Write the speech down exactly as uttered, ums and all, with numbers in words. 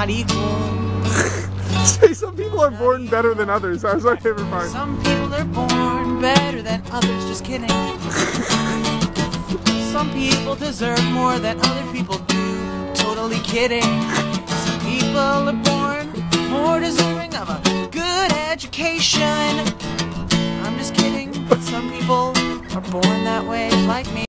equal. Say some people are born better than others. That was my favorite part. Some people are born better than others. Just kidding. Some people deserve more than other people do. Totally kidding. Some people are born more deserving of a good education. I'm just kidding. But some people are born that way, like me.